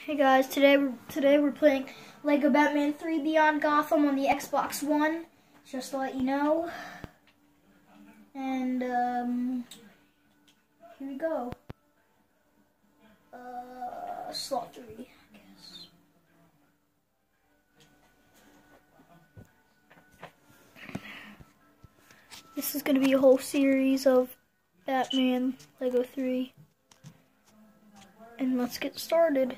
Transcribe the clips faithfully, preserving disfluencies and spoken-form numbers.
Hey guys, today we're today we're playing Lego Batman three Beyond Gotham on the Xbox One. Just to let you know. And um, here we go. Uh, slot three, I guess. This is gonna be a whole series of Batman Lego three. And let's get started.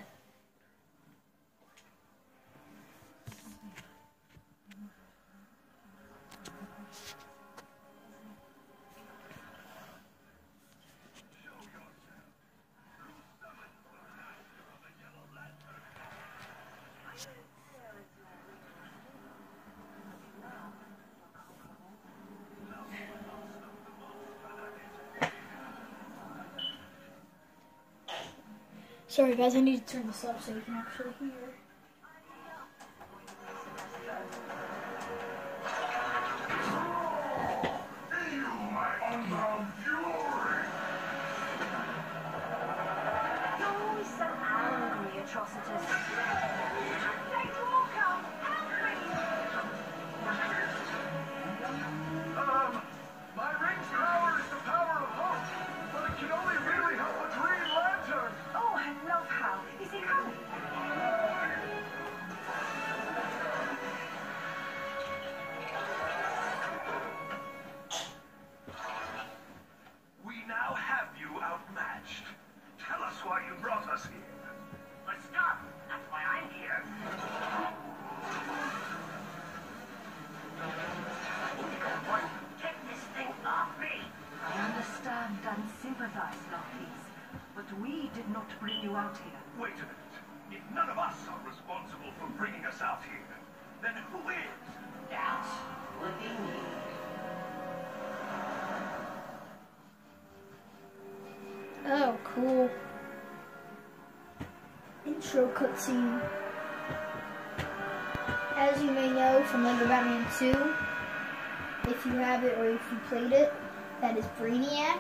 Sorry guys, I need to turn this up so you can actually hear. You're always so angry, atrocitus. Um, my ring's power is the power of hope, but it can only really help a Green Lantern. Oh, I love how. Is he coming? We now have you outmatched. Tell us why you brought us here. Let's stop. That's why I'm here. Get this thing off me. I understand and sympathize, Lofties, but we did not bring you out here. Wait a minute. If none of us are responsible for bringing us out here, then who is? That's what we need. Oh, cool. Intro cutscene. As you may know from Lego Batman two, if you have it or if you played it, that is Brainiac.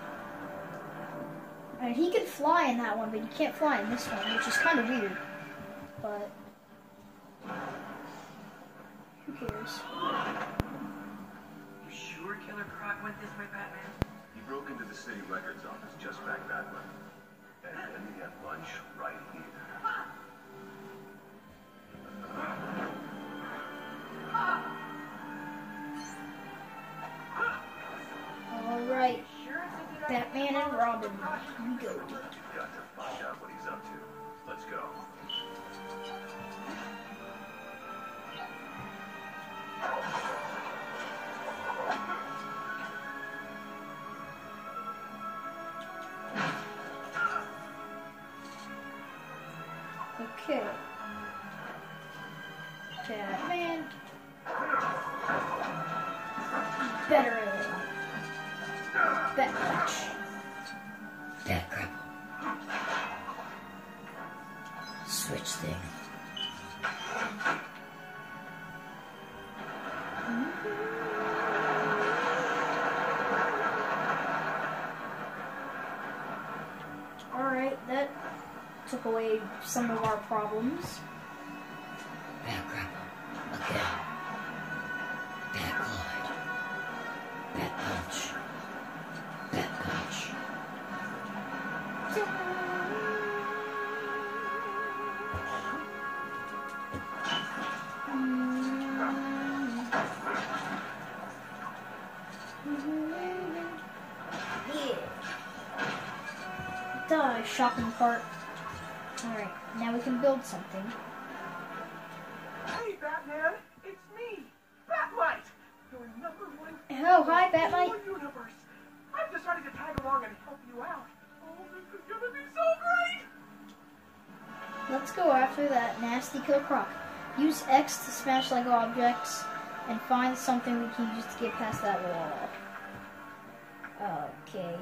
And he can fly in that one, but he can't fly in this one, which is kind of weird. But who cares? You sure Killer Croc went this way, Batman? He broke into the city records office just back that way. And then he had lunch right here. Alright, Batman and Robin, here we go. You've got to find out what he's up to. Let's go. Okay. Batman. Better. Bat punch. Bat grapple. Switch thing. Alright, that took away some of our problems. Bat grapple. Okay. Bat glide. Bat punch. Bat punch. Yeah. Die, shopping cart. Alright, now we can build something. Hey, Batman! It's me, Batmite! Your number one Oh, hi, Batmite. whole universe. I've decided to tag along and help you out. Oh, this is gonna be so great! Let's go after that nasty Killer Croc. Use X to smash Lego objects and find something we can use to get past that wall. Okay.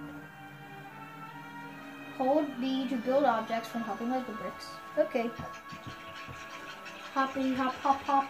Hold B to build objects when hopping Lego bricks. Okay. Hoppity hop hop hop.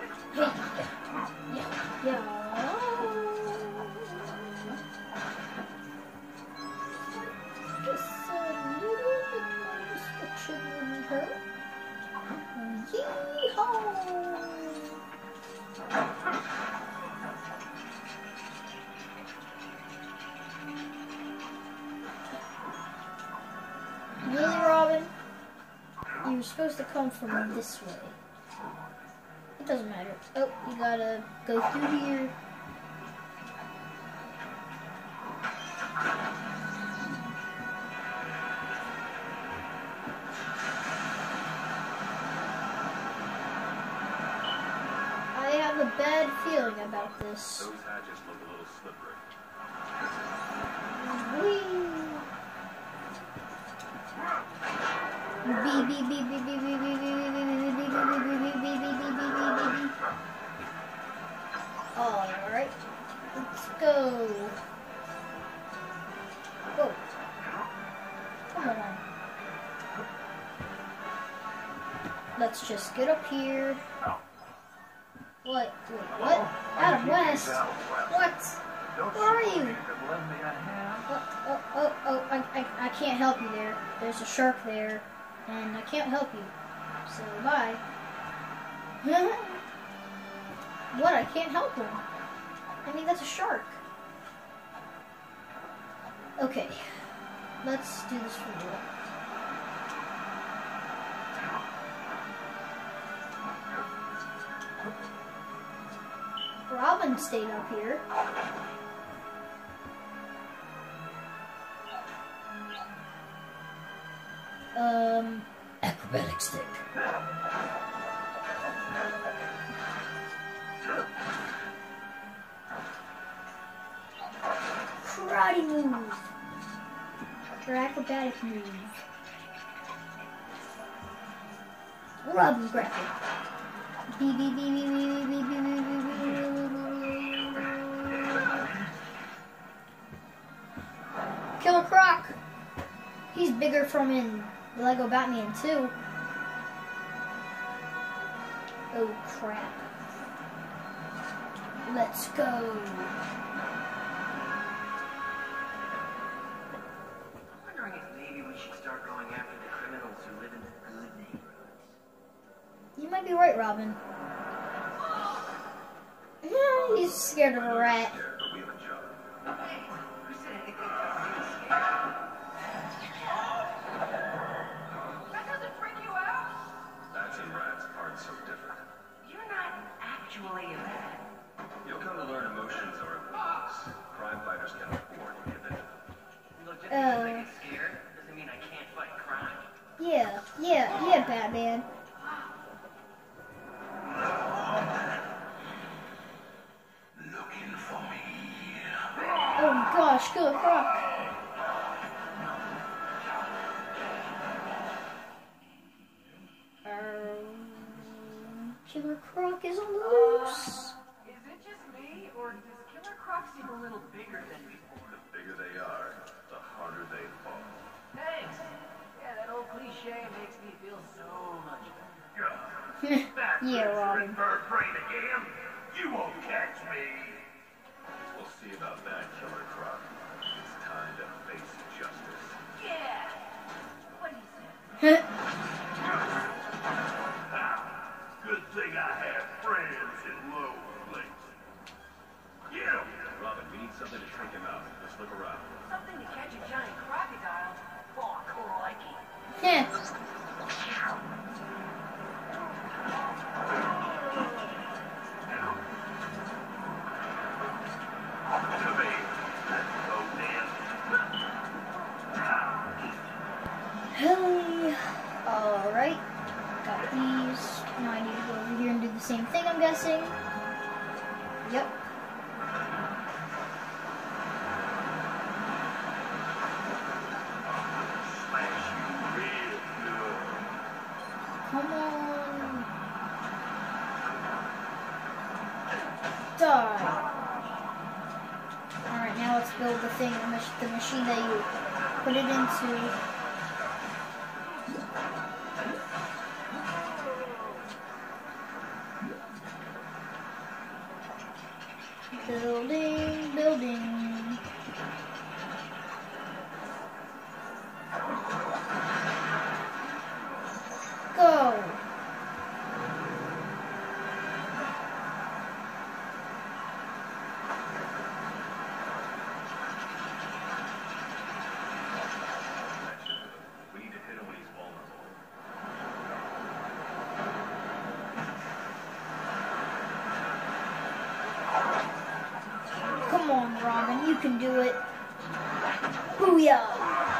Hey. Yeah. Yeah. Just a little bit more destruction wouldn't hurt. Yee-haw! Really, Robin? You were supposed to come from this way. It doesn't matter. Oh, you gotta go through here. I have a bad feeling about this. Those hatches look a little slippery. Whee! Beep beep beep beep beep beep beep beep beep beep beep beep beep beep beep beep. Alright, let's go. Whoa. Come on. Let's just get up here. What? Wait, what? Adam West? What? Where are you? What? Oh, oh, oh, I, I, I can't help you there. There's a shark there, and I can't help you. So, bye. What? I can't help him. I mean, that's a shark. Okay. Let's do this for real. Robin stayed up here. Um... Acrobatic stick. Karate move. Or acrobatic move. Robin grapple. Beep beep beep beep beep beep beep beep beep beep. Killer Croc. He's bigger from in Lego Batman two. Oh crap. Let's go. I'm wondering if maybe we should start going after the criminals who live in the good neighborhoods. You might be right, Robin. Yeah, he's scared of a rat. Yeah, but we have a job. Hey, who said anything about being scared? That doesn't freak you out? Bats and rats aren't so different. You're not actually a bat. You'll come to learn emotions are emotions. Crime fighters can afford to give in to them. Look, just Uh. because I get scared doesn't mean I can't fight crime. Yeah, yeah, yeah, Batman. Looking for me. Oh gosh, Killer Croc. Um, Killer Croc is on the loose. Is it just me, or does Killer Croc seem a little bigger than before? The bigger they are, the harder they fall. Thanks. Yeah, that old cliche makes me feel so much better. Yeah, Robin. Bird brain again. You won't catch me. We'll see about that, Killer Croc. It's time to face justice. Yeah. What do you say? Good thing I have friends in low places. Get him! Robin, we need something to trick him out. Let's look around. Something to catch a giant crocodile? Oh, crikey. Heh. To me. Let's go, Dan. Hey. Alright. Got these. Now I need to go over here and do the same thing, I'm guessing. Yep. Smash you real good. Come on. Die. Alright, now let's build the thing, the, mach the machine that you put it into. Building, building. Go. We need to hit him when he's vulnerable. Come on, Robin, you can do it. Booyah!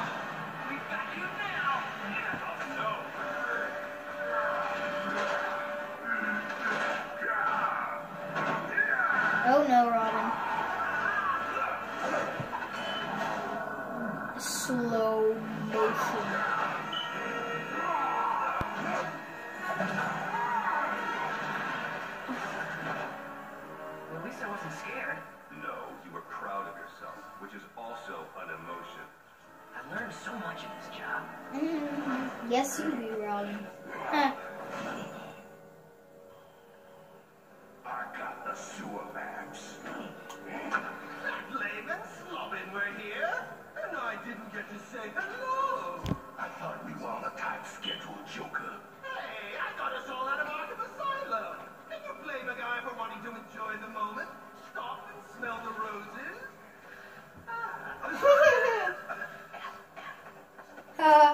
Oh no, Robin. Slow motion. Well, at least I wasn't scared. No, you were proud of yourself, which is also an emotion. I learned so much in this job. Mm-hmm. Yes, you do, Robin. Huh. I got the sewer maps. Layman, Slobbin were here, and I didn't get to say hello. I thought we were on a tight schedule, Joker. Hey, I got us all out of Arkham Asylum. Can you blame a guy for wanting to enjoy the moment? Stop and smell the roses? Uh,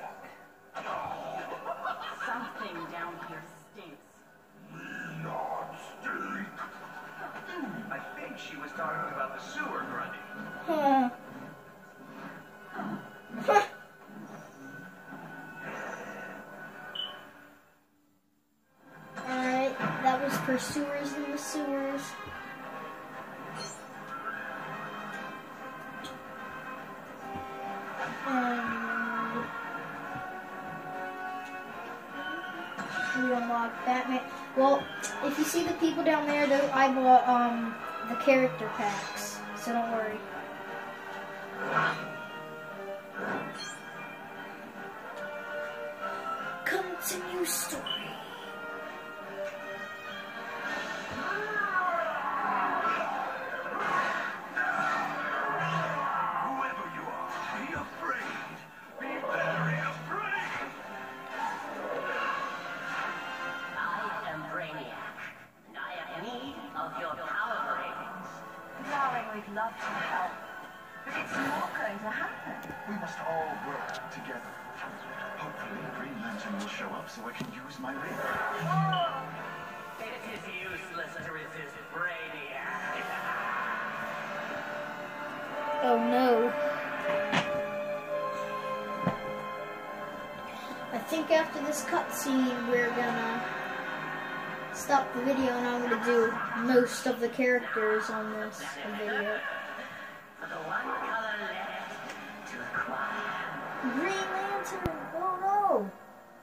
Something down here stinks. Not stink. I think she was talking about the sewer grunting. huh. Alright, that was Pursuers in the Sewers. Um, we unlocked Batman. Well, if you see the people down there, though, I bought um the character packs, so don't worry. Continue story. Whoever you are, be afraid. Be very afraid. I am Brainiac, and I am in need of your power ratings. Darling, we'd love to help, but it's not going to happen. We must all work together. Hopefully, Green Lantern will show up so I can use my ring. It is useless to resist Brainiac. Oh no. I think after this cutscene we're gonna stop the video and I'm gonna do most of the characters on this video. For the one color left to acquire. Green Lantern! Oh no!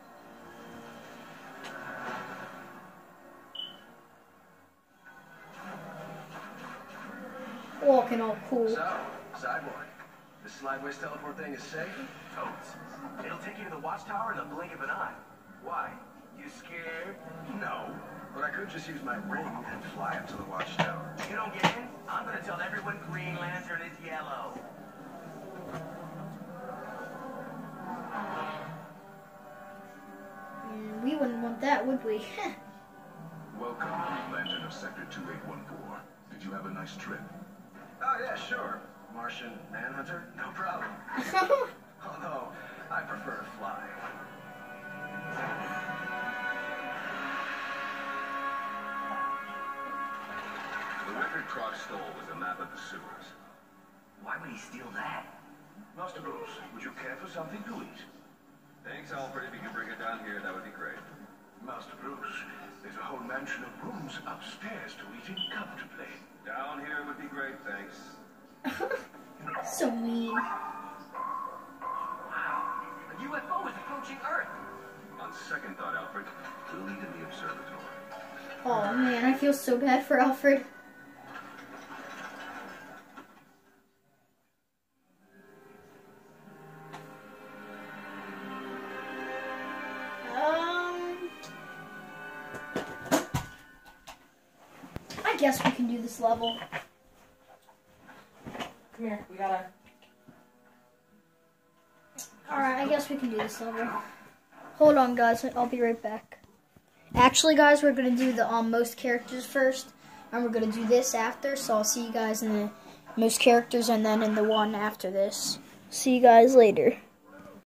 Walking all cool. So, Cyborg, the slide-waste teleport thing is safe? Totes. It'll take you to the watchtower in the blink of an eye. Why? You scared? No. But I could just use my ring and fly up to the watchtower. You don't get in? I'm gonna tell everyone Green Lantern is yellow. Mm, we wouldn't want that, would we? Welcome, Green Lantern of Sector two eight one four. Did you have a nice trip? Oh, yeah, sure. Martian Manhunter? No problem. Although, I prefer to fly. The record Croc stole was a map of the sewers. Why would he steal that? Master Bruce, would you care for something to eat? Thanks, Alfred. If you could bring it down here, that would be great. Master Bruce, there's a whole mansion of rooms upstairs to eat in comfortably. Down here would be great, thanks. So mean. Wow. A U F O is approaching Earth. On second thought, Alfred, we'll eat in the observatory. Oh man, I feel so bad for Alfred. guess we can do this level. Come here, we gotta... Alright, I guess we can do this level. Hold on, guys. I'll be right back. Actually, guys, we're going to do the um, most characters first. And we're going to do this after. So I'll see you guys in the most characters and then in the one after this. See you guys later.